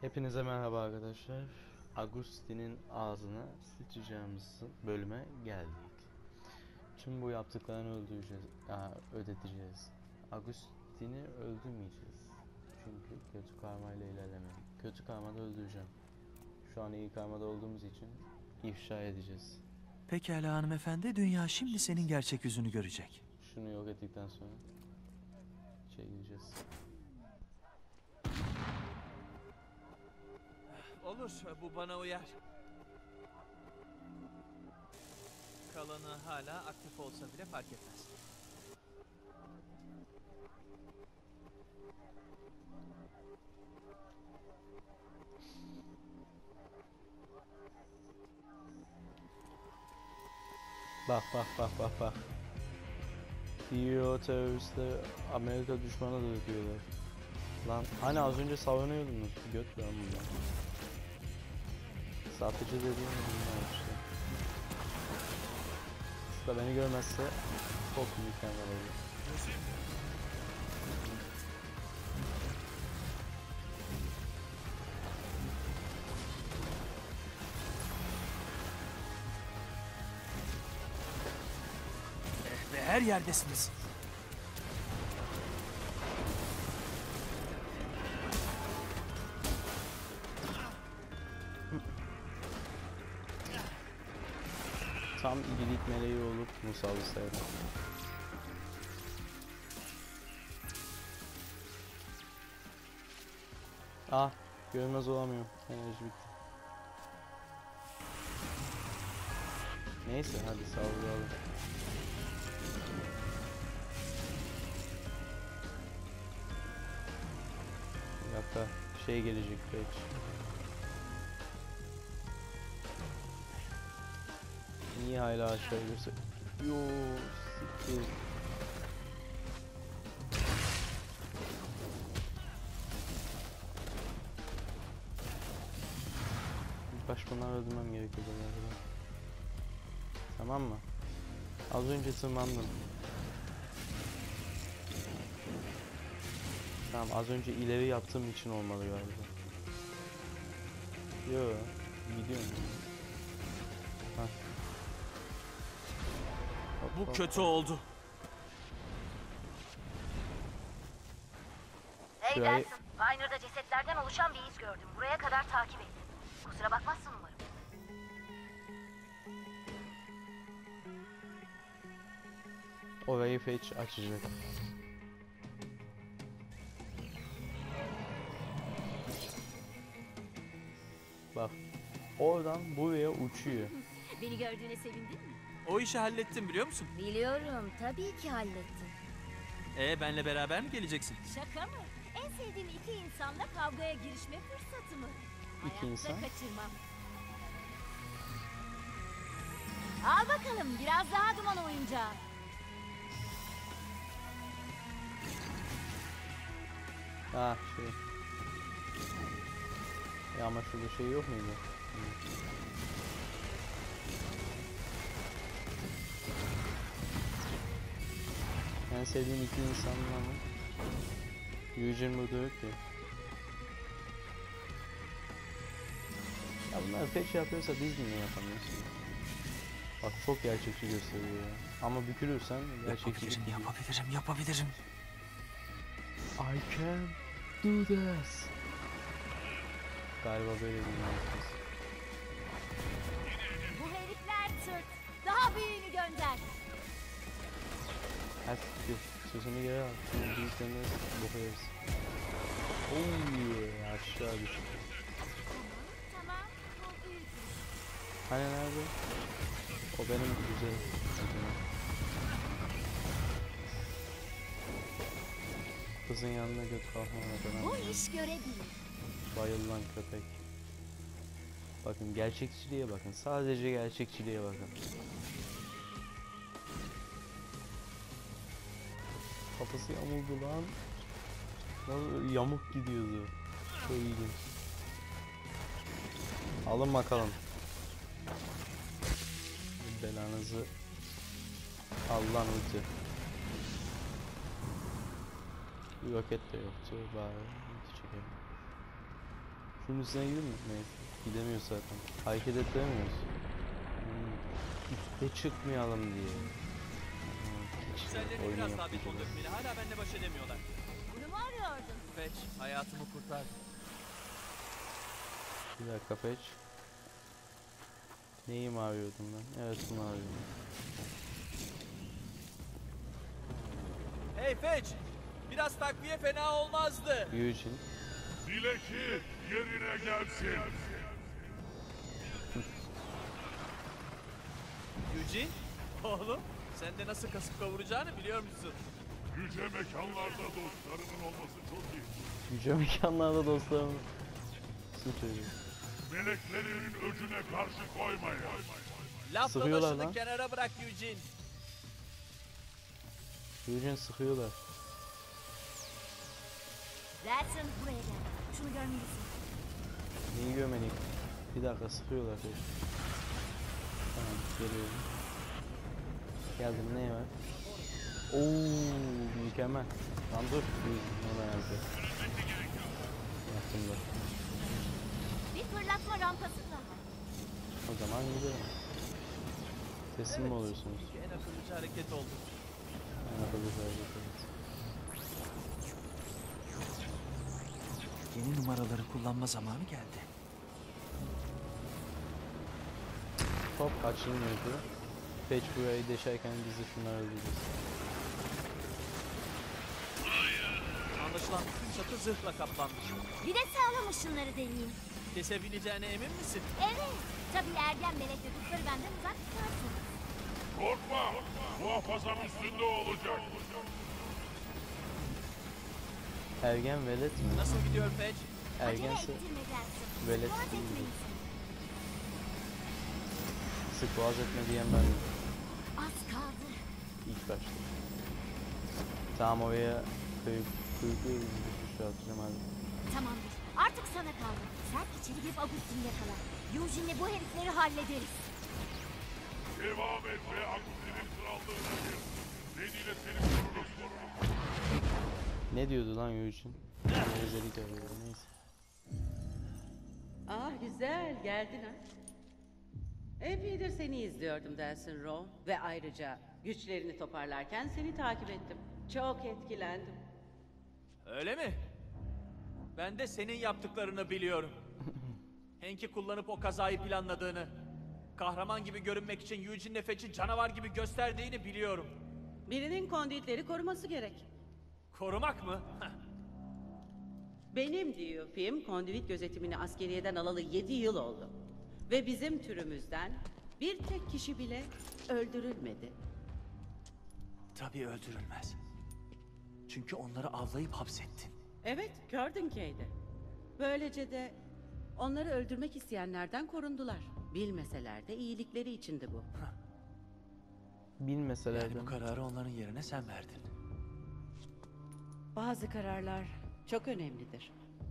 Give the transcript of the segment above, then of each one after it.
Hepinize merhaba arkadaşlar. Agustin'in ağzına sıçacağımız bölüme geldik. Tüm bu yaptıklarını ödeteceğiz. Agustin'i öldürmeyeceğiz. Çünkü kötü karmayla ilerlemedik. Kötü karmada öldüreceğim. Şu an iyi karmada olduğumuz için ifşa edeceğiz. Pekala hanımefendi, dünya şimdi senin gerçek yüzünü görecek. Şunu yok ettikten sonra gideceğiz. Olur, bu bana uyar. Kalanı hala aktif olsa bile fark etmez. Bak. Diyor teröristler Amerika düşmanıdır diyorlar. Lan hani az önce savunuyordunuz. Göt lan bunlar. Satıcı dediğim bunlar işte. Usta beni görmezse çok mükemmel olur. Ve her yerdesiniz. Tam iyilik meleği olup musallısaydım. Ah, görmez olamıyorum. Enerji bitti. Neyse hadi saldıralım. Bir dakika şey gelecek belki. Niye hala aşağı görse? Yoo siktir. İlk baş bunları öldürmem gerekiyor galiba. Tamam mı? Az önce tırmandım. Tamam az önce ileri yaptığım için olmalı galiba. Yo gidiyorum. Hah. Bu kötü oldu. Hey Şurayı- Delsin, Pioneer'da cesetlerden oluşan bir iz gördüm. Buraya kadar takip ettim. Kusura bakmazsın umarım. Orayı Fetch açacak. Bak. Oradan buraya uçuyor. Beni gördüğüne sevindin mi? O işi hallettim biliyor musun? Biliyorum, tabii ki hallettim. Benle beraber mi geleceksin? Şaka mı? En sevdiğim iki insanla kavgaya girişme fırsatı mı? İki Hayatta insan? kaçırmam. Al bakalım, biraz daha duman oyuncağı. Ha şey. Ya ama şurada şey yok muydu? En sevdiğim iki insanla mı? Eugene burada yok ki. Ya bunlar Fetch yapıyorsa biz niye yapamıyoruz? Bak çok gerçekçi gösteriyor ya. Ama bükülürsen gerçekçi Yapabilirim. I can do this. Galiba böyle bir mantıklı. Bu herifler tırt. Daha büyüğünü gönder. Her sözünü geri al. Şimdi büyüklerine bakıyoruz. Oh yeah aşağı düştü. Tamam, bu büyük. Hani nerede? O benim güzel. Kızın yanına göt kalkmana Bu iş göre değil. bayılan köpek. Bakın gerçekçiliğe bakın. Sadece gerçekçiliğe bakın. Kafası yamuldu lan. Nasıl yamuk gidiyordu. Çok ilginç. Alın bakalım. Belanızı Allah'ın ulti. Bir roket de yoktu bari ulti çekelim. Şunun üstüne gidin mi? Neyse. Gidemiyoruz zaten. Hareket ettiremiyoruz. Üste çıkmayalım diye. Güzellerini Oyun biraz daha yaptık beton biraz. dökmeli. Hala benimle baş edemiyorlar. Bunu mu arıyordun? Fetch hayatımı kurtardı. Bir dakika Peç. Neyi mi arıyordum ben? Evet bunu arıyordum. Hey Fetch! Biraz takviye fena olmazdı. Eugene. Dile ki yerine gelsin. Eugene? Oğlum sen de nasıl kasıp kavuracağını biliyor musun? Yüce mekanlarda dostlarının olması çok iyi. Yüce mekanlarda dostlarım. Su çocuğu. Meleklerin öcüne karşı koymayın. Laf Sıkıyorlar dalaşını lan. kenara bırak Eugene. Eugene sıkıyorlar. Delsin buraya gel. Şunu görmelisin. Neyi görmedik? Bir dakika sıkıyorlar Peç. Tamam geliyorum. Geldim ne var? Oo mükemmel. Lan dur. Ona yazdı. Yaptım da. Bir fırlatma rampası daha. O zaman gidelim. Teslim mi oluyorsunuz? En akıllıca hareket oldu. Yeni numaraları kullanma zamanı geldi. Top kaçılmıyordu. Patch burayı deşerken biz de şunları öldüreceğiz. Anlaşılan bütün çatı zırhla kaplanmış. Bir de sağlam ışınları deneyeyim. Kesebileceğine emin misin? Evet. Tabii ergen melek çocukları benden uzak tutarsın. Korkma. Muhafazam üstünde olacak. Ergen velet mi? Nasıl gidiyor Fetch? Acele Ergense ettirme Delsin. velet Boğaz değil. etmelisin. Sık boğaz etme diyen ben de Az kaldı. ilk başta. Tamam oraya kuyruklu şu atacağım hadi. Tamamdır. Artık sana kaldı. Sen içeri girip Agustin'i yakala. Eugene'le bu herifleri hallederiz. Devam et ve Agustin'in krallığına gir. Dediğiyle seni koruruz. Ne diyordu lan Eugene? Ne özellik arıyordu neyse. Güzel geldin ha. Epeydir seni izliyordum Delsin Rowe. Ve ayrıca güçlerini toparlarken seni takip ettim. Çok etkilendim. Öyle mi? Ben de senin yaptıklarını biliyorum. Hank'i kullanıp o kazayı planladığını, kahraman gibi görünmek için Eugene'le Fetch'i canavar gibi gösterdiğini biliyorum. Birinin konditleri koruması gerek. Korumak mı? Benim diyor film kondivit gözetimini askeriyeden alalı 7 yıl oldu. Ve bizim türümüzden bir tek kişi bile öldürülmedi. Tabii öldürülmez. Çünkü onları avlayıp hapsettin. Evet, Curdinkey'de. Böylece de onları öldürmek isteyenlerden korundular. Bilmeseler de iyilikleri içindi bu. Bilmeseler Yani de. bu kararı onların yerine sen verdin. Bazı kararlar çok önemlidir.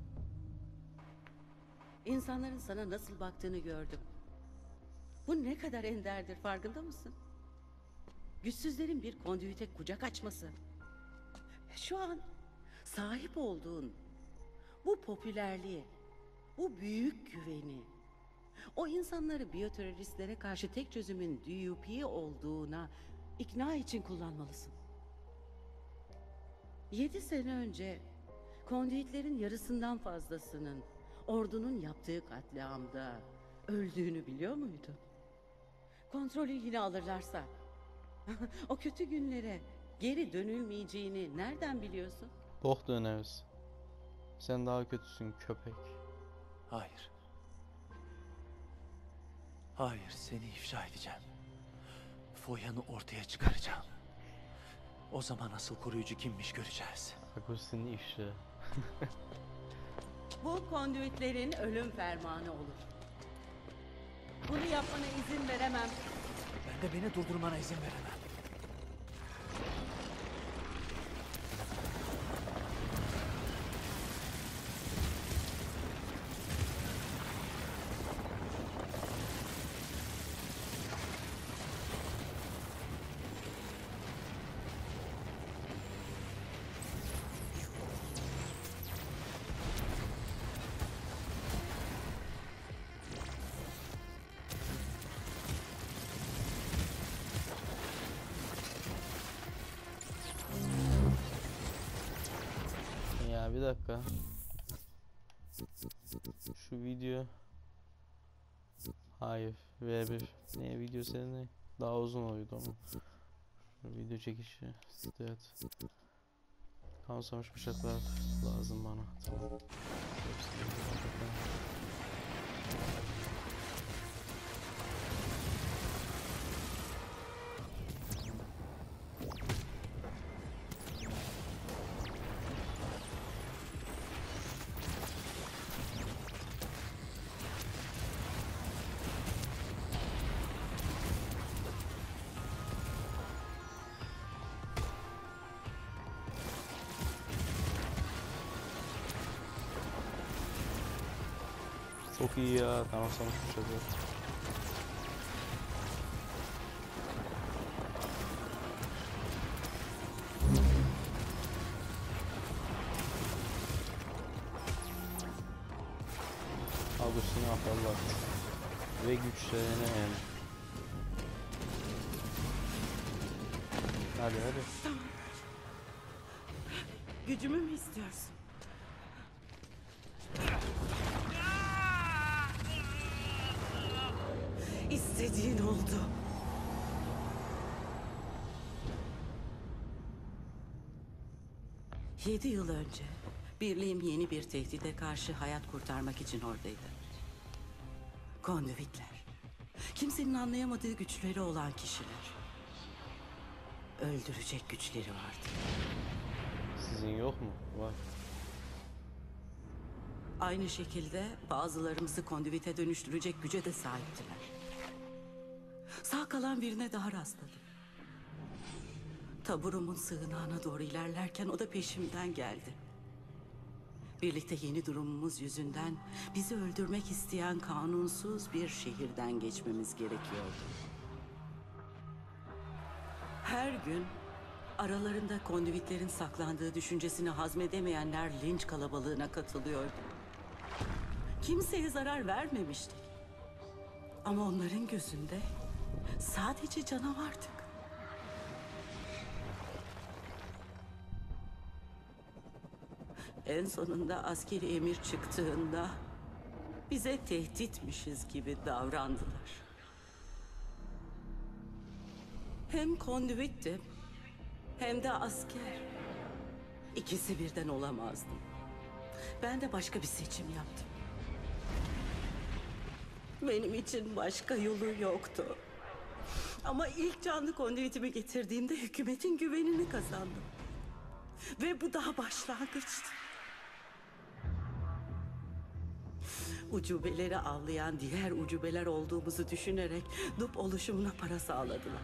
İnsanların sana nasıl baktığını gördüm. Bu ne kadar enderdir farkında mısın? Güçsüzlerin bir kondüite kucak açması. Şu an sahip olduğun bu popülerliği, bu büyük güveni, o insanları biyoteröristlere karşı tek çözümün DUP olduğuna ikna için kullanmalısın. 7 sene önce kondüitlerin yarısından fazlasının ordunun yaptığı katliamda öldüğünü biliyor muydun? Kontrolü yine alırlarsa o kötü günlere geri dönülmeyeceğini nereden biliyorsun? Bok döneriz. Sen daha kötüsün köpek. Hayır. Hayır, seni ifşa edeceğim. Foyan'ı ortaya çıkaracağım. O zaman asıl koruyucu kimmiş göreceğiz. Agustin'in ifşa. Bu kondüitlerin ölüm fermanı olur. Bunu yapmana izin veremem. Ben de beni durdurmana izin veremem. dakika. Şu video. Hayır. V1. Ne video senin? Daha uzun oluyordu ama. Şu video çekişi. Evet. Kansamış bıçaklar lazım bana. Tamam. Çok iyi ya. Kansamış bıçaklar. Agustin'i atarlar. Ve güçlerini en. Hadi hadi. Gücümü mü istiyorsun? İstediğin oldu. Yedi yıl önce birliğim yeni bir tehdide karşı hayat kurtarmak için oradaydı. Kondüvitler. Kimsenin anlayamadığı güçleri olan kişiler. Öldürecek güçleri vardı. Sizin yok mu? Var. Aynı şekilde bazılarımızı kondüvite dönüştürecek güce de sahiptiler. Sağ kalan birine daha rastladım. Taburumun sığınağına doğru ilerlerken o da peşimden geldi. Birlikte yeni durumumuz yüzünden bizi öldürmek isteyen kanunsuz bir şehirden geçmemiz gerekiyordu. Her gün aralarında kondüvitlerin saklandığı düşüncesini hazmedemeyenler linç kalabalığına katılıyordu. Kimseye zarar vermemiştik. Ama onların gözünde sadece canavardık. En sonunda askeri emir çıktığında bize tehditmişiz gibi davrandılar. Hem kondüvittim hem de asker. İkisi birden olamazdım. Ben de başka bir seçim yaptım. Benim için başka yolu yoktu. Ama ilk canlı kondüitimi getirdiğimde hükümetin güvenini kazandım. Ve bu daha başlangıçtı. Ucubeleri avlayan diğer ucubeler olduğumuzu düşünerek DUP oluşumuna para sağladılar.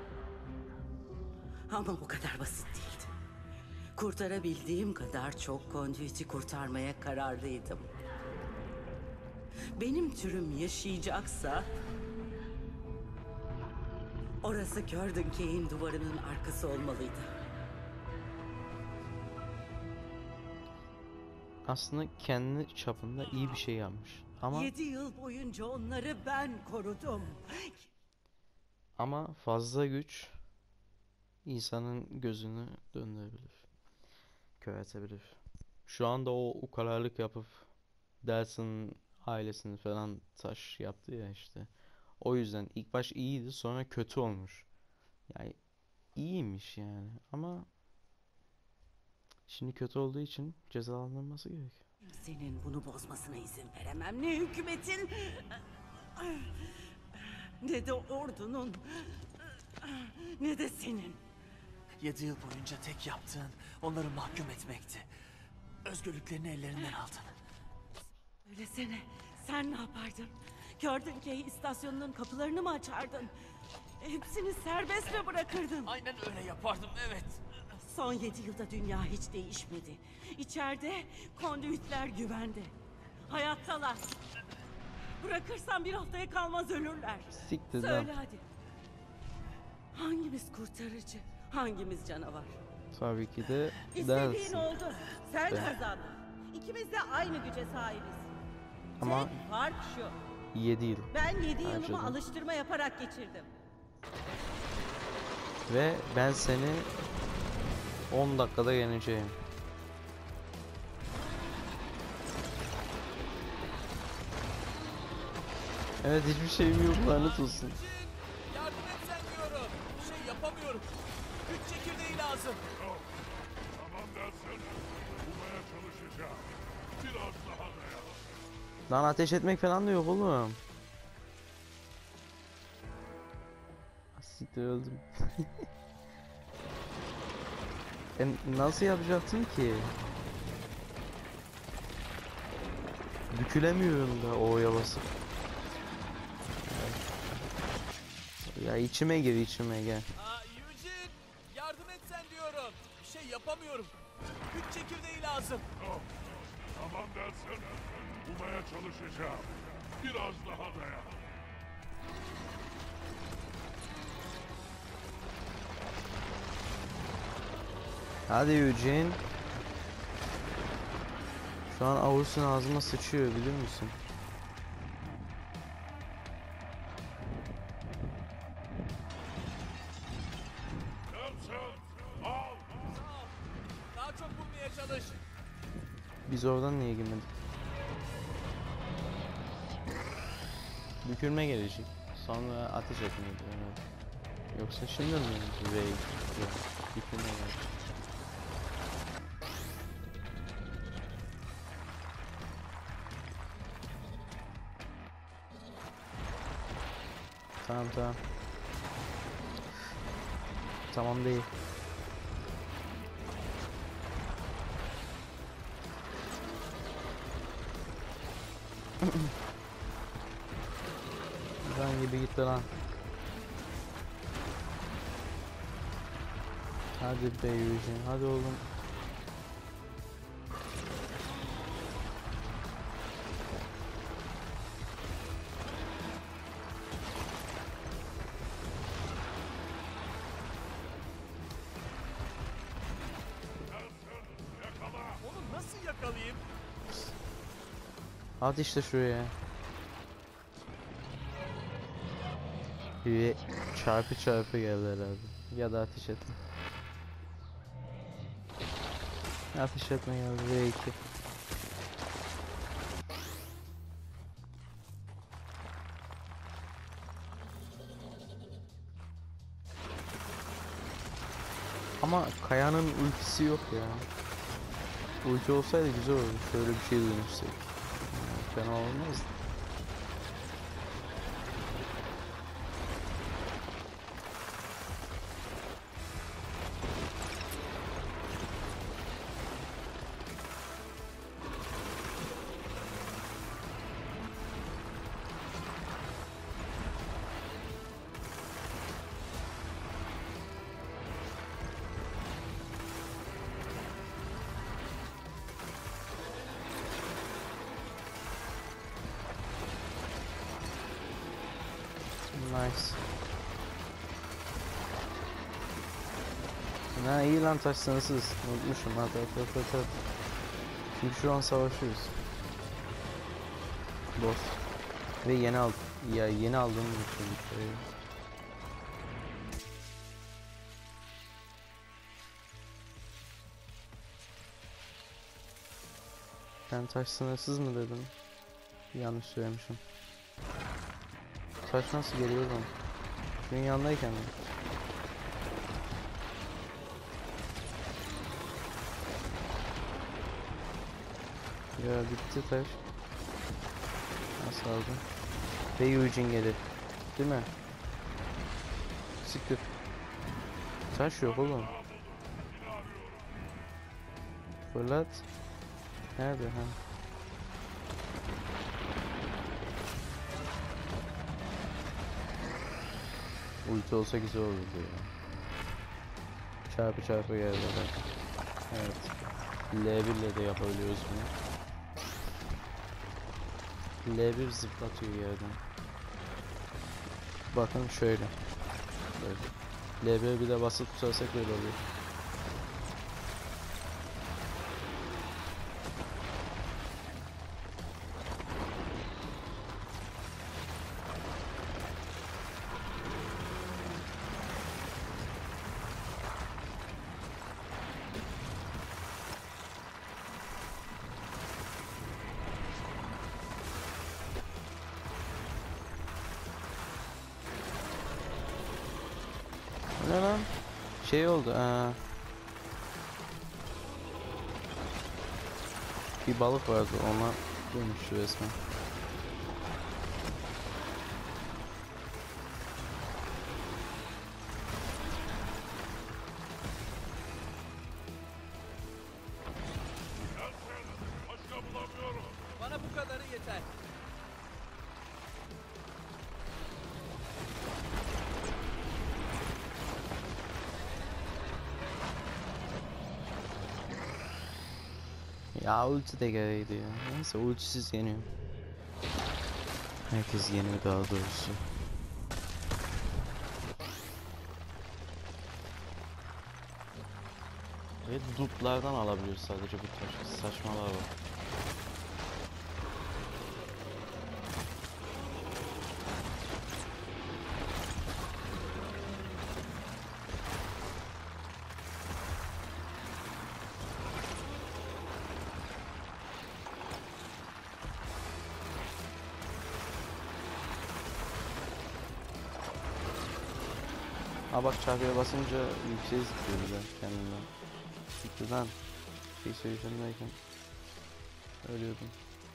Ama bu kadar basit değildi. Kurtarabildiğim kadar çok kondüiti kurtarmaya kararlıydım. Benim türüm yaşayacaksa orası Kördenkey'in duvarının arkası olmalıydı. Aslında kendi çapında iyi bir şey yapmış. Ama 7 yıl boyunca onları ben korudum. ama fazla güç insanın gözünü döndürebilir. Köreltebilir. Şu anda o ukalalık yapıp Delsin'in ailesini falan taş yaptı ya işte. O yüzden ilk baş iyiydi, sonra kötü olmuş. Yani iyiymiş yani ama şimdi kötü olduğu için cezalandırılması gerek. Senin bunu bozmasına izin veremem. Ne hükümetin ne de ordunun ne de senin. 7 yıl boyunca tek yaptığın onları mahkum etmekti. Özgürlüklerini ellerinden aldın. Öylesene sen ne yapardın? Kördenkey istasyonunun kapılarını mı açardın? Hepsini serbest mi bırakırdın? Aynen öyle yapardım, evet. Son 7 yılda dünya hiç değişmedi. İçeride kondüitler güvende. Hayattalar. Bırakırsan bir haftaya kalmaz ölürler. Siktir lan. Söyle hadi. Hangimiz kurtarıcı? Hangimiz canavar? Tabii ki de İstediğin Delsin. oldu. Sen Ben- kazandın. İkimiz de aynı güce sahibiz. Ama Tek fark şu. 7 yıl. Ben 7 Harcadım. yılımı alıştırma yaparak geçirdim. Ve ben seni 10 dakikada yeneceğim. Evet, hiçbir şeyim yok, lanet olsun. Eugene, yardım et sen diyorum. Bir şey yapamıyorum. Güç çekirdeği lazım. Tamam dersen bulmaya çalışacağım. Biraz daha dayan. Lan ateş etmek falan da yok oğlum. Siktir, öldüm. Nasıl yapacaktım ki? Bükülemiyorum da O'ya basıp. Ya içime gir, içime gel. Eugene, yardım et sen diyorum. Bir şey yapamıyorum. Güç çekirdeği lazım. Tamam dersen bulmaya çalışacağım. Biraz daha dayan. Hadi Eugene. Şu an Ağustos'un ağzıma sıçıyor, biliyor musun? Dersen al. Sağ ol. Daha çok bulmaya çalış. Biz oradan niye girmedik? Bükülme gelecek. Sonra ateş etmeydi. Evet. Yoksa şimdi mi? Bükülme gelecek. Tamam tamam. Tamam değil. Lan gibi gitti lan. Hadi be Eugene, hadi oğlum. Onu nasıl yakalayayım? At işte şuraya. Bir çarpı çarpı geldi herhalde. Ya da ateş etme. Ateş etme geldi. V2. Ama Kaya'nın ultisi yok ya. Ulti olsaydı güzel olurdu. Şöyle bir şey dönüşsek. Fena olmazdı. Nice. Ha iyi lan, taş sınırsız. Unutmuşum. Hadi. Çünkü şu an savaşıyoruz. Boss. Ve yeni aldım. Ya yeni aldığımı düşündüm. Ben taş sınırsız mı dedim? Yanlış söylemişim. Taş nasıl geliyor lan? Şunun yanındayken mi? Ya bitti taş. Nasıl aldım? Ve Eugene gelir. Değil mi? Siktir. Taş yok oğlum. Fırlat. Nerede ha? Ulti olsa güzel olurdu ya. Çarpı çarpı geldi. Evet. L1 ile de yapabiliyoruz bunu. L1 zıplatıyor yerden. Bakın şöyle. Böyle. L1 bir de basıp tutarsak böyle oluyor. Şey oldu. Bir balık vardı, ona dönüştü resmen. Gelsin. Başka bulamıyorum. Bana bu kadarı yeter. Ya ulti de gereğiydi ya. Neyse ultisiz yeniyor. Herkes yeniyor daha doğrusu. Ve duplardan alabiliyoruz sadece bu taş. Saçmalığa bak. Ha bak, çarpıya basınca yükseğe zıplıyor bir de kendinden. Zıplıyor lan. Şey söyleyeceğim derken ölüyordum.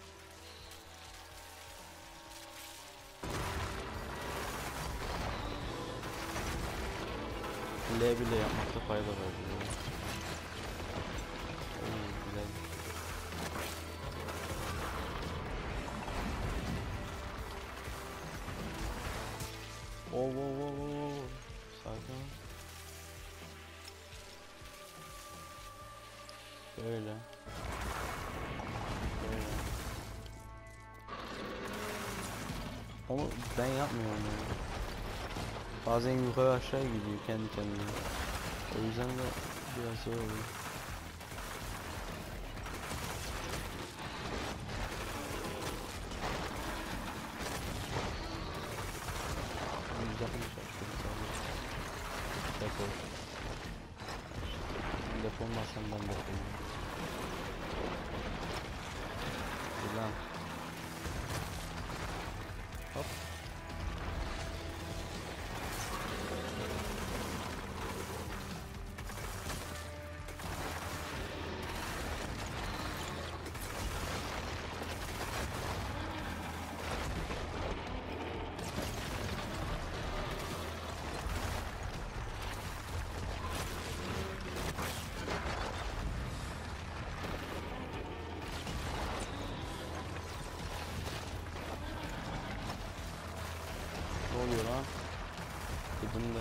L bile yapmakta fayda var diyor. Oo, güzel. Oo, oo, oo, oo. Sakin ol. Böyle. Böyle. Onu ben yapmıyorum yani. Bazen yukarı aşağı gidiyor kendi kendine. O yüzden de biraz zor oluyor. Defol. Defolmazsan ben defolayım. Ulan. Hop. Ne oluyor lan? Dibimde.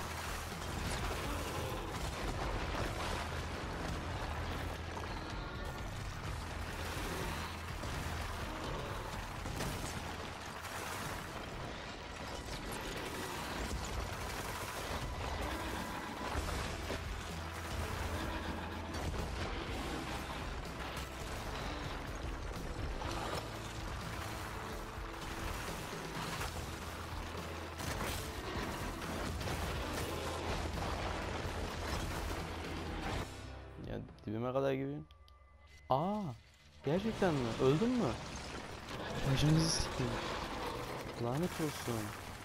Ya dibime kadar giriyorsun. Aa, gerçekten mi? Öldün mü? Başınızı sikeyim. Lanet olsun.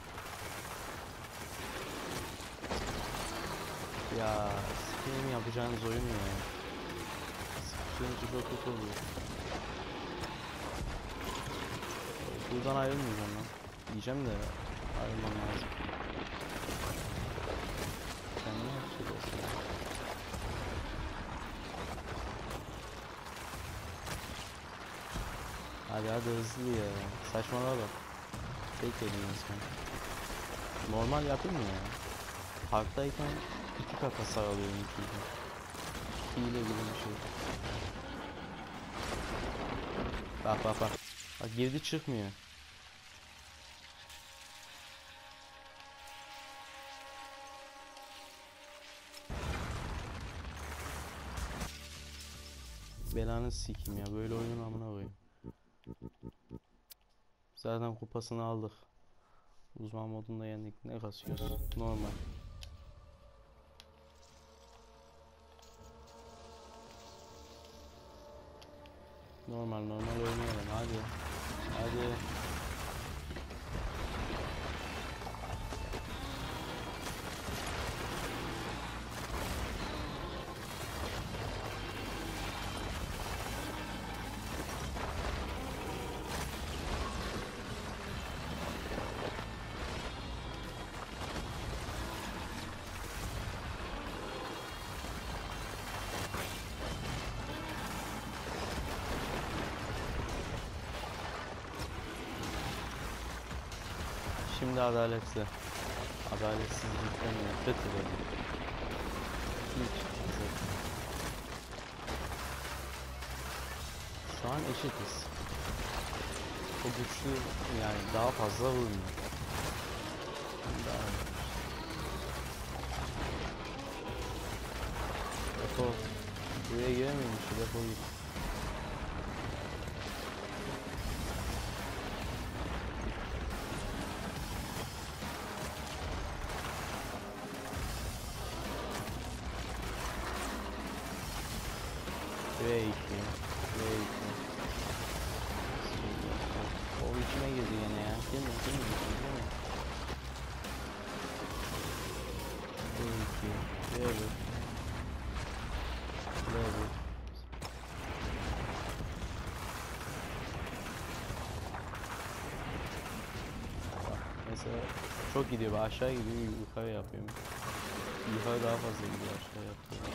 Ya sikeyim, yapacağınız oyun ya. Sıkışınca çok kötü oluyor. Buradan ayrılmayacağım lan. Diyeceğim de ayrılmam lazım. Sen ne yapıyorsun? Hadi hadi hızlı ya. Saçmalığa bak. Tek yedim resmen. Normal yapayım mı ya? Parktayken 2 kat hasar alıyorum çünkü. Hile gibi bir şey. Bak bak bak. Bak girdi çıkmıyor. Belanı sikeyim ya, böyle oyunun amına koyayım. Zaten kupasını aldık. Uzman modunda yendik. Ne kasıyoruz? Normal. Normal oynayalım. Hadi. Hadi. Şimdi adaletle. Adaletsizlikten nefret ederim. Hiç. Şu an eşitiz. O güçlü yani daha fazla vurmuyor. Daha defol. Buraya giremiyormuş. Defol git. Buraya gitti. Buraya gitti. O içime girdi yine ya. Değil mi? Değil mi? Değil mi? Buraya gitti. Buraya vur. Buraya vur. Bak, mesela çok gidiyor. Ben aşağı gidiyor. Yukarı yapıyorum. Yukarı daha fazla gidiyor. Aşağı yapıyorum.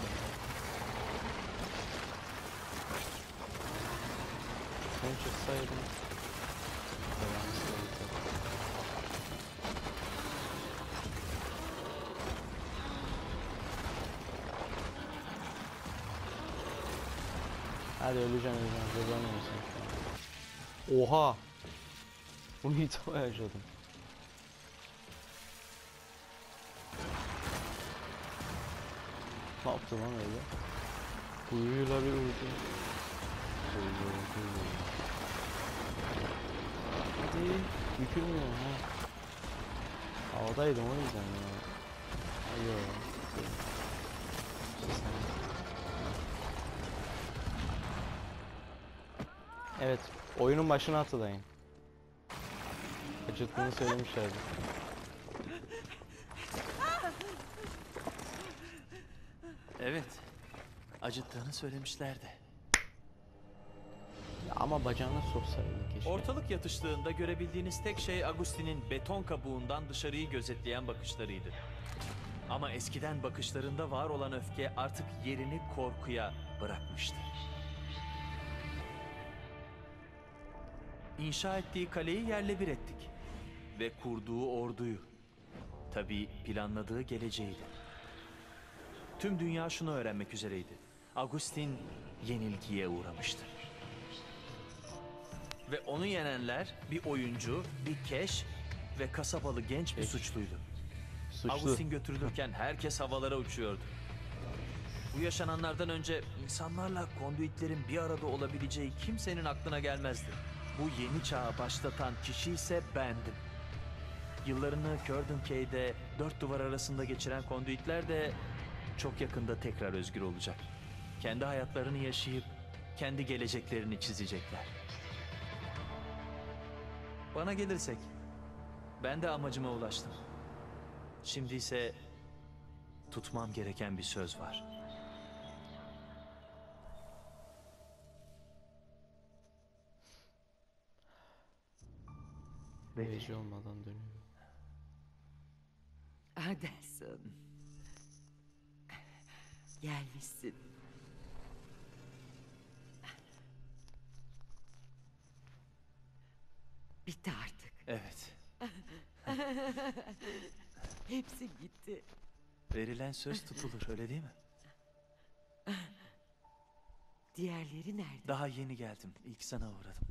Sen çıksaydın. Tamam, sıkıntı. Hadi öleceğim. Kazanmıyorsun şu an. Oha! Bunu ilk defa yaşadım. Ne yaptı lan öyle? Kuyuyla bir vurdu. Hadi bükülmüyor ha. Havadaydım o yüzden ya. Hayır. Evet, oyunun başına atılayın. Acıttığını söylemişlerdi. Evet. Acıttığını söylemişlerdi. Ya ama bacağına soksaydı keşke. Ortalık yatıştığında görebildiğiniz tek şey Agustin'in beton kabuğundan dışarıyı gözetleyen bakışlarıydı. Ama eskiden bakışlarında var olan öfke artık yerini korkuya bırakmıştı. İnşa ettiği kaleyi yerle bir ettik. Ve kurduğu orduyu. Tabii planladığı geleceğiydi. Tüm dünya şunu öğrenmek üzereydi. Agustin yenilgiye uğramıştı. Ve onu yenenler bir oyuncu, bir keş ve kasabalı genç bir suçluydu. Suçlu. Agustin götürülürken herkes havalara uçuyordu. Bu yaşananlardan önce insanlarla konduitlerin bir arada olabileceği kimsenin aklına gelmezdi. Bu yeni çağı başlatan kişi ise bendim. Yıllarını Curdun dört duvar arasında geçiren konduitler de çok yakında tekrar özgür olacak. Kendi hayatlarını yaşayıp kendi geleceklerini çizecekler. Bana gelirsek, ben de amacıma ulaştım. Şimdi ise tutmam gereken bir söz var. Verici olmadan dönüyor. Adelson. Gelmişsin. Bitti artık. Evet. Hepsi gitti. Verilen söz tutulur, öyle değil mi? Diğerleri nerede? Daha yeni geldim. İlk sana uğradım.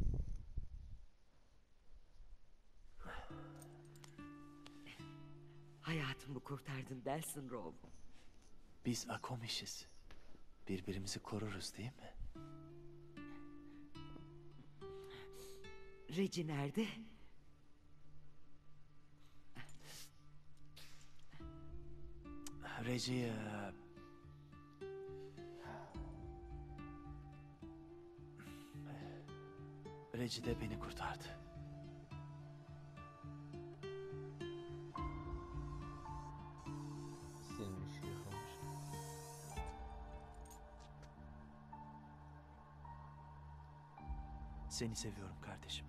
Hayatımı kurtardın Delsin Rowe. Biz Akomiş'iz. Birbirimizi koruruz değil mi? Regi nerede? Regi... Regi de beni kurtardı. Silmiş, yıkamış. Seni seviyorum kardeşim.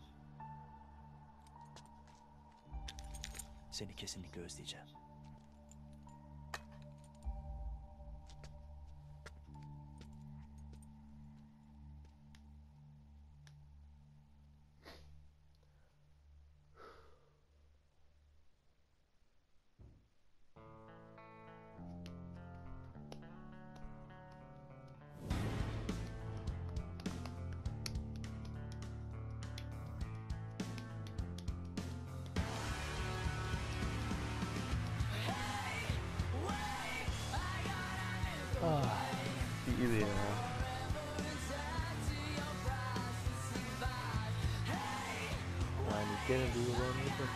Seni kesinlikle özleyeceğim. gibi ya. Yani gene duygulanıyor.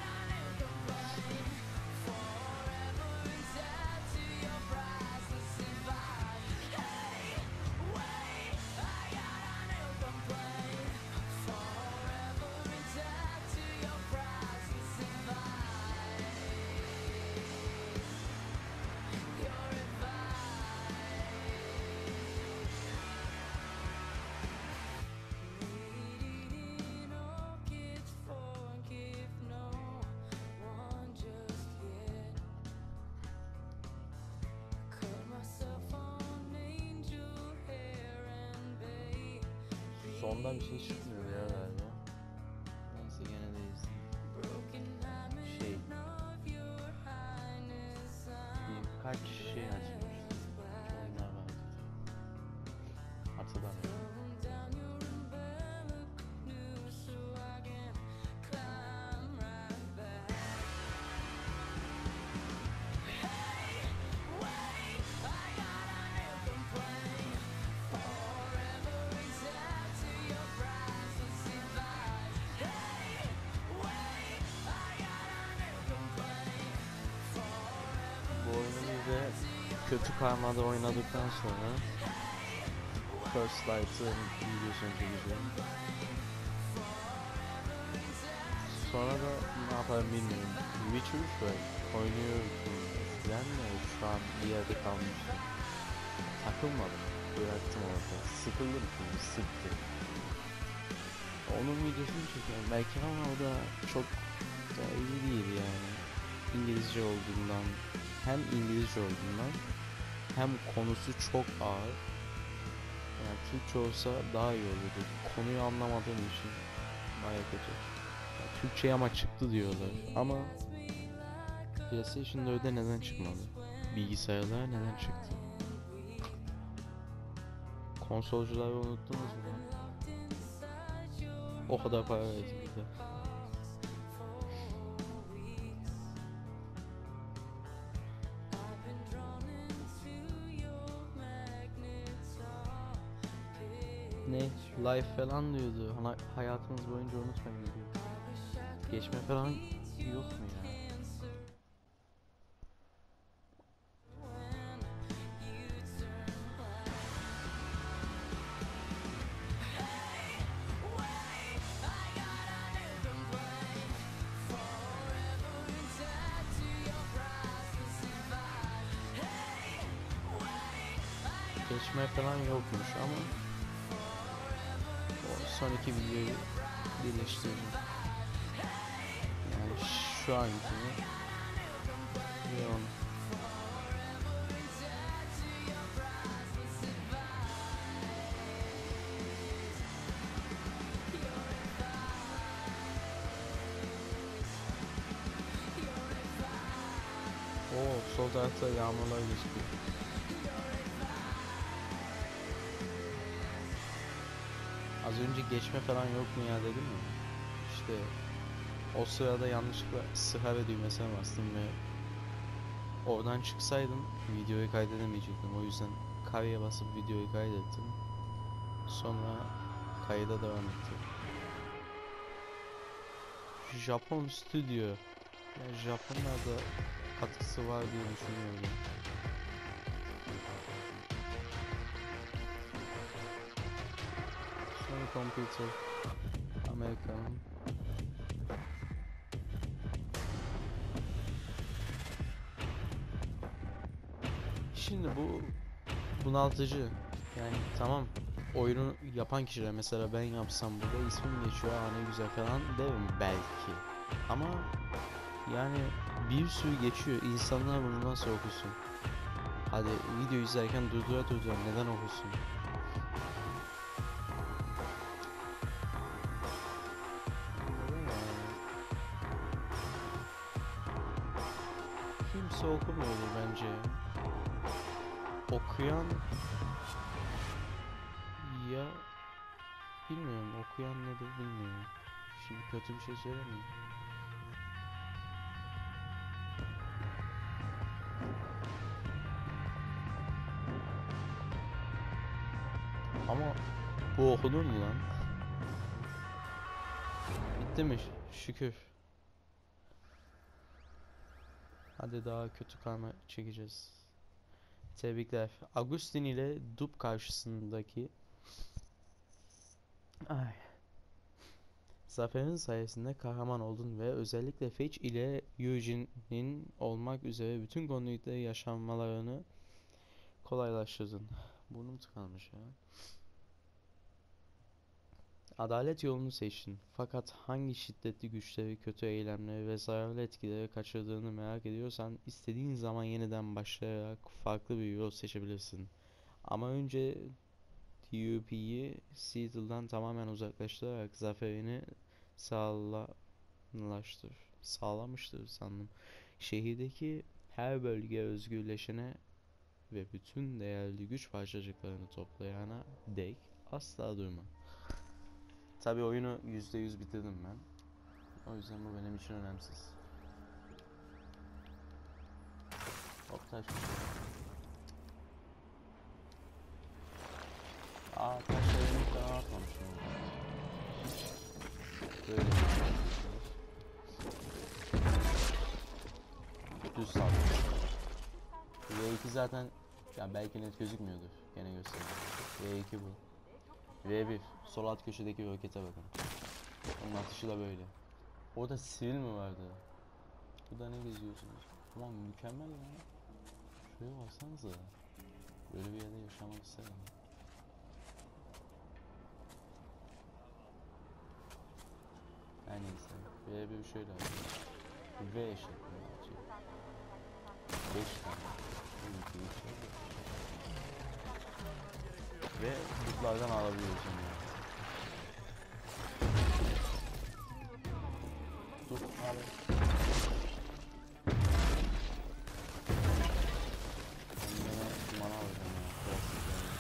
Sonda bir şey çıkmıyor ya galiba. Neyse gene de izleyeyim. Birkaç şey açmıştım. Oyunlar vardı. Hatırlamıyorum. Bu oyunu bir de kötü karmada oynadıktan sonra First Light'ın videosunu çekeceğim. Sonra da ne yaparım bilmiyorum. Witcher 3 var. Oynuyorum. Eskiden de şu an bir yerde kalmıştım. Takılmadım. Bıraktım orada. Sıkıldım çünkü sıktı. Onun videosunu çekiyorum belki ama o da çok da iyi değil yani. İngilizce olduğundan, hem İngilizce olduğundan hem konusu çok ağır. Yani Türkçe olsa daha iyi olurdu. Konuyu anlamadığım için bayağı kötü. Yani Türkçe ama çıktı diyorlar ama PlayStation'da öyle neden çıkmadı? Bilgisayarlar neden çıktı? Konsolcuları unuttunuz mu? O kadar para verdik bir de. Ne? Life falan diyordu. Hayatınız boyunca unutmayın diyor. Geçme falan yok mu ya? Geçme falan yokmuş ama o son iki videoyu birleştirdim. Yani şu ankini ve onu. Oo, sol tarafta yağmurlar gözüküyor. Az önce geçme falan yok mu ya dedim mi? İşte o sırada yanlışlıkla sigara düğmesine bastım ve oradan çıksaydım videoyu kaydedemeyecektim. O yüzden karyaya basıp videoyu kaydettim. Sonra kayda devam ettim. Japon stüdyo. Yani Japonlarda katkısı var diye düşünüyorum. Sony Computer Amerika'nın. Şimdi bu bunaltıcı. Yani tamam, oyunu yapan kişiler, mesela ben yapsam burada ismim geçiyor, ne güzel falan derim belki. Ama yani bir sürü geçiyor. İnsanlar bunu nasıl okusun? Hadi video izlerken durdura neden okusun? Kimse okumuyordur bence. Okuyan ya bilmiyorum, okuyan nedir bilmiyorum. Şimdi kötü bir şey söylemeyeyim. Okudun mu lan? Bitti mi? Şükür. Hadi daha kötü karma çekeceğiz. Tebrikler. Agustin ile Dub karşısındaki zaferin sayesinde kahraman oldun ve özellikle Fetch ile Eugene'in olmak üzere bütün konvoyda yaşanmalarını kolaylaştırdın. Burnum tıkanmış ya. Adalet yolunu seçtin. Fakat hangi şiddetli güçleri, kötü eylemleri ve zararlı etkileri kaçırdığını merak ediyorsan istediğin zaman yeniden başlayarak farklı bir yol seçebilirsin. Ama önce TUP'yi Seattle'dan tamamen uzaklaştırarak zaferini sağlamıştır sandım. Şehirdeki her bölge özgürleşene ve bütün değerli güç parçacıklarını toplayana dek asla durma. Tabii oyunu %100 bitirdim ben. O yüzden bu benim için önemsiz. Hop taş. Taşlarını falan atmamışım. Böyle. Düz sağ. V2 zaten ya belki net gözükmüyordur. Gene göstereyim. V2 bu. V1. Sol alt köşedeki rokete bakın. Onun atışı da böyle. Orada sivil mi vardı? Bu da ne geziyorsunuz? Aman mükemmel ya. Şuraya baksanıza. Böyle bir yerde yaşamak isterim. Her neyse. V1 şöyle açıyor. V şeklinde açıyor. 5 tane. 2, 3, ve butlardan alabiliyoruz onu. Dur abi. Kendime mana alacağım ya. Klasik yani.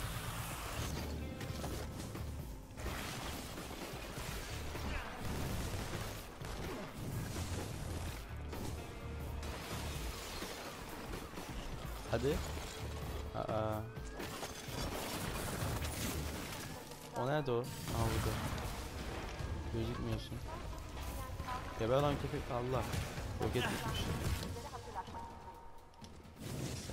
Hadi. O nerede o? Burada. Gözükmüyorsun. Geber lan köpek, Allah. Roket gitmiş. Neyse.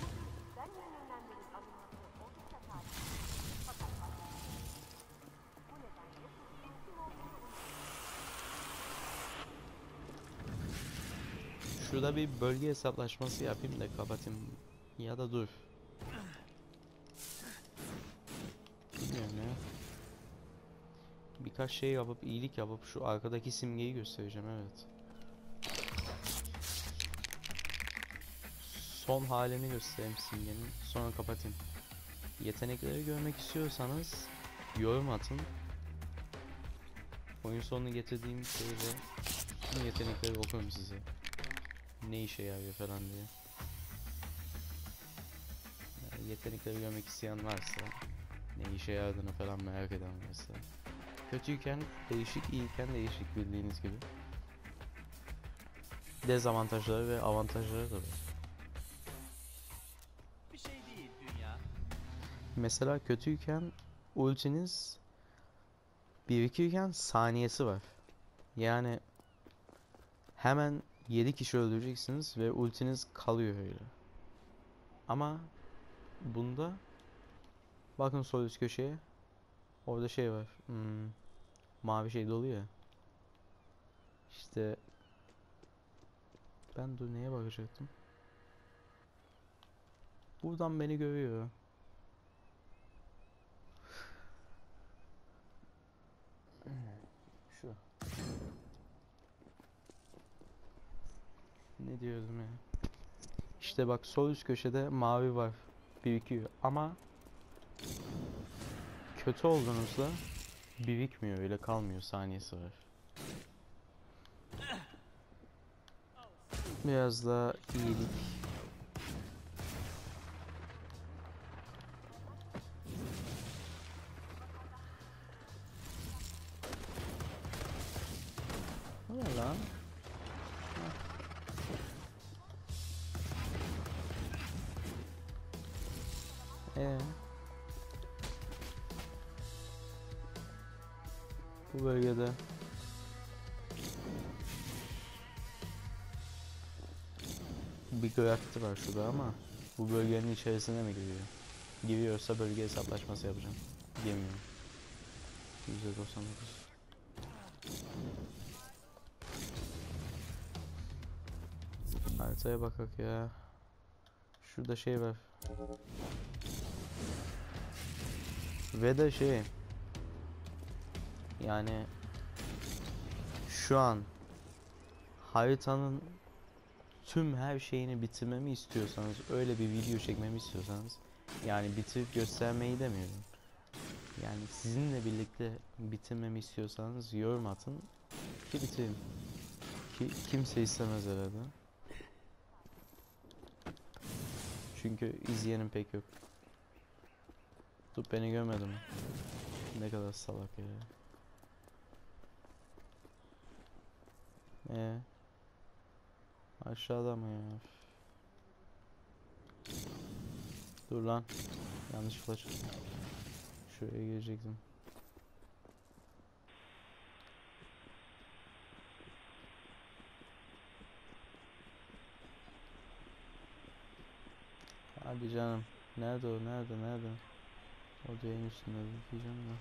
Şurada bir bölge hesaplaşması yapayım da kapatayım. Ya da dur. Bilmiyorum ya. Birkaç şey yapıp, iyilik yapıp şu arkadaki simgeyi göstereceğim, evet. Son halini göstereyim simgenin, sonra kapatayım. Yetenekleri görmek istiyorsanız yorum atın. Oyun sonunu getirdiğim şeyde tüm yetenekleri okurum size. Ne işe yarıyor falan diye. Yani yetenekleri görmek isteyen varsa, ne işe yaradığını falan merak eden varsa. Kötüyken değişik, iyiyken değişik, bildiğiniz gibi. Dezavantajları ve avantajları da var. Bir şey değil dünya. Mesela kötüyken ultiniz birikirken saniyesi var. Yani hemen 7 kişi öldüreceksiniz ve ultiniz kalıyor öyle. Ama bunda bakın sol üst köşeye, orada şey var. Mavi şey dolu ya. İşte ben dur neye bakacaktım? Buradan beni görüyor. Şu. Ne diyordum ya? İşte bak sol üst köşede mavi var. Birikiyor ama kötü olduğunuzda birikmiyor, öyle kalmıyor, saniyesi var. Biraz daha iyilik. O ne lan? Bu bölgede bir gravity var şurada ama bu bölgenin içerisine mi giriyor? Giriyorsa bölge hesaplaşması yapacağım. Girmiyor. %99. Haritaya bakak ya. Şurada şey var. Ve de şey. Yani şu an haritanın tüm her şeyini bitirmemi istiyorsanız, öyle bir video çekmemi istiyorsanız, yani bitirip göstermeyi demiyorum. Yani sizinle birlikte bitirmemi istiyorsanız yorum atın ki bitireyim. Ki kimse istemez herhalde. Çünkü izleyenim pek yok. Dur, beni görmedin mi? Ne kadar salak ya. Aşağıda mı ya? Dur lan. Yanlışlıkla çıktım. Şuraya girecektim. Hadi canım. Nerede o? Nerede? O değin üstünde diyeceğim de.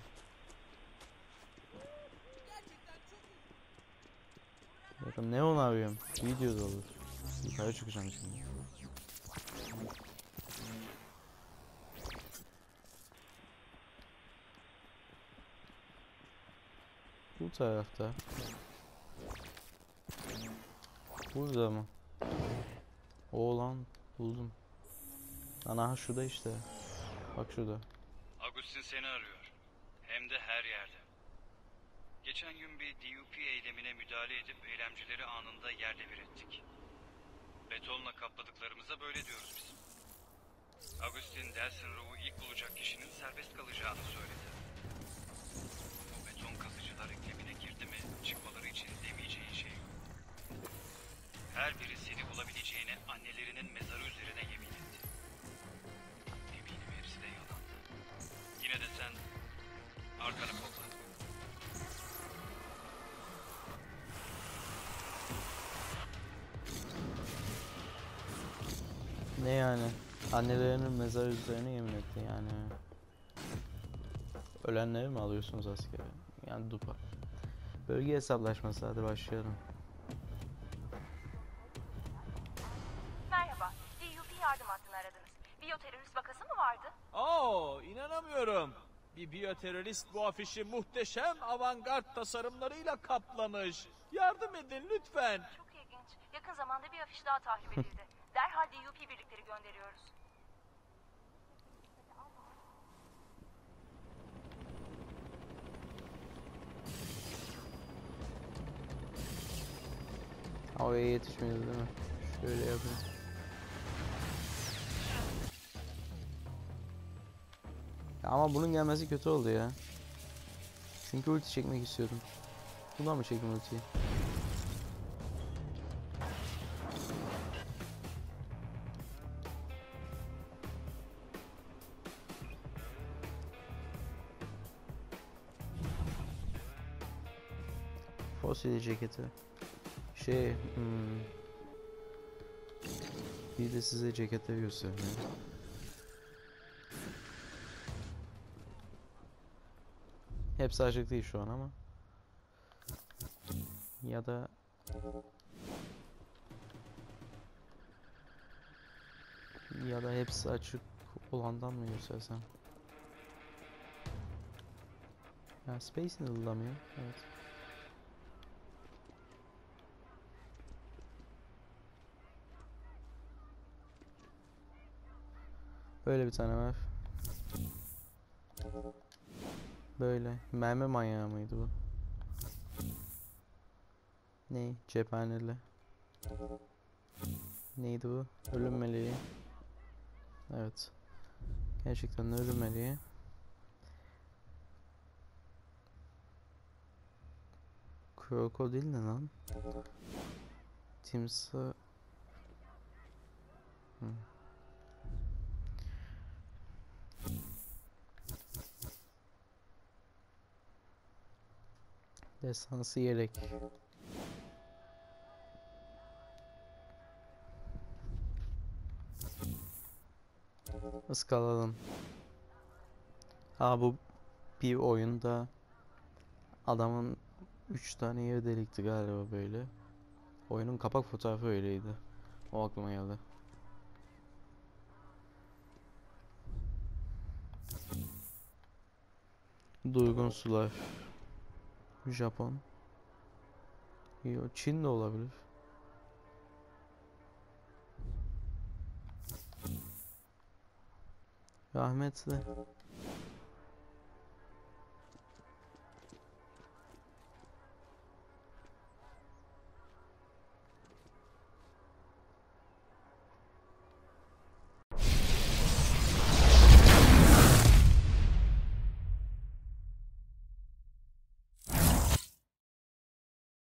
Bakın ne onu arıyorum? Videoda olur. Yukarı çıkacağım şimdi. Bu tarafta. Burada mı? Oğlan buldum. Ana şurada işte. Bak şurada. Agustin seni arıyor. Hem de her yerde. Geçen gün bir DUP eylemine müdahale edip eylemcileri anında yerle bir ettik. Betonla kapladıklarımıza böyle diyoruz biz. Agustin Delsin Rov'u ilk bulacak kişinin serbest kalacağını söyledi. Bu beton kazıcılar eklemine girdi mi çıkmaları için demeyeceğin şey yok. Her biri seni bulabileceğine annelerinin mezarı üzerine yemin etti. Eminim hepsi de yalandı. Yine de sen arkanı kolla. Ne yani? Annelerinin mezarı üzerine yemin etti yani. Ölenleri mi alıyorsunuz askere? Yani dupa. Bölge hesaplaşması, hadi başlayalım. Merhaba, DUP yardım hattını aradınız. Biyoterörist vakası mı vardı? Oo, inanamıyorum. Bir biyoterörist bu afişi muhteşem avantgard tasarımlarıyla kaplamış. Yardım edin lütfen. Çok ilginç. Yakın zamanda bir afiş daha tahrip edildi. Derhal DUP birlikleri gönderiyoruz. Oraya yetişmiyordu değil mi? Şöyle yapayım. Ya ama bunun gelmesi kötü oldu ya. Çünkü ulti çekmek istiyordum. Bundan mı çektim ultiyi? Fosil ceketi. Bir de size ceketleri göstereyim. Hepsi açık değil şu an ama. Ya da hepsi açık olandan mı göstersem? Ya Space Needle'lamıyor. Evet. Böyle bir tane var. Böyle. Mermi manyağı mıydı bu? Ne? Cephaneli. Neydi bu? Ölüm meleği. Evet. Gerçekten ölüm meleği. Krokodil ne lan? Timsah. Destansı yelek. Iskaladım. Ha, bu bir oyunda adamın 3 tane yeri delikti galiba böyle. Oyunun kapak fotoğrafı öyleydi. O aklıma geldi. Durgun sular. Japon. Yo, Çin de olabilir. Rahmetli.